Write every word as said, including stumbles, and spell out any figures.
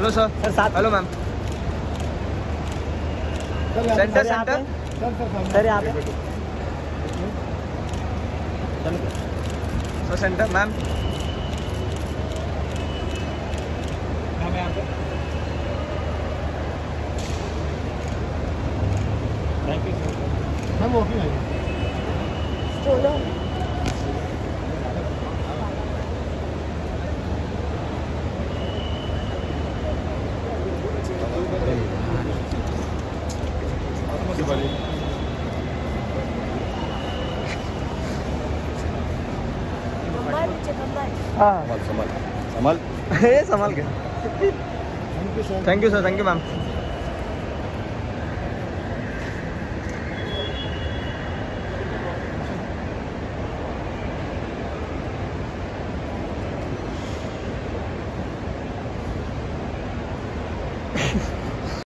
Hello sir. Sir साथ। Hello ma'am. Centre centre sir यहाँ पे सर सेंटर मैम। मैम यहाँ पे thank you sir. Ma'am walking है चलो। हाँ संभाल संभाल संभाल के। Thank you sir. Thank you ma'am.